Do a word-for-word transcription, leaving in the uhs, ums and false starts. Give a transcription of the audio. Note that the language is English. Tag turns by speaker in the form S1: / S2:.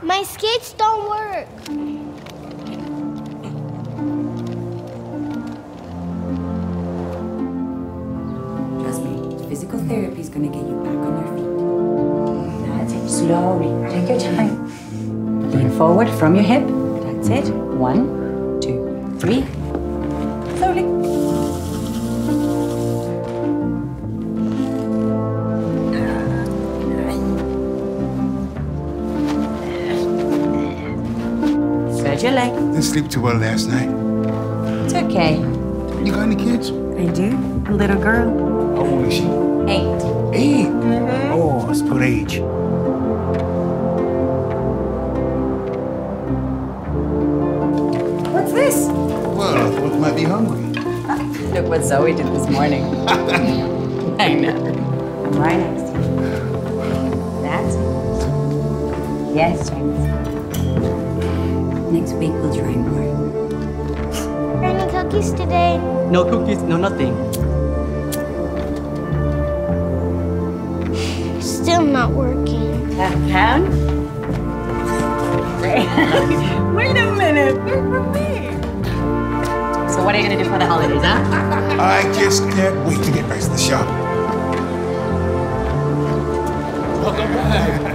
S1: My skates don't work.
S2: Trust me, physical therapy is gonna get you back on your feet. That's it. Slowly. Take your time. Lean forward from your hip. That's it. One, two, three. Slowly. Spread your leg.
S3: Didn't sleep too well last night.
S2: It's okay.
S3: You got any kids?
S2: I do. A little girl.
S3: How old is she?
S2: Eight.
S3: Eight? Mm-hmm. Oh, it's good age.
S2: What's this?
S3: Well, I thought you might be hungry.
S2: Look what Zoe did this morning. I know. I'm right next to you. That's it. Yes, James. Next week we'll try more.
S1: Any cookies today?
S4: No cookies, no nothing.
S1: Still not working.
S2: Half a pound? Wait a minute. They're for me. So what are you gonna do for the holidays, huh?
S3: I just can't wait to get back to the shop.
S4: Welcome back.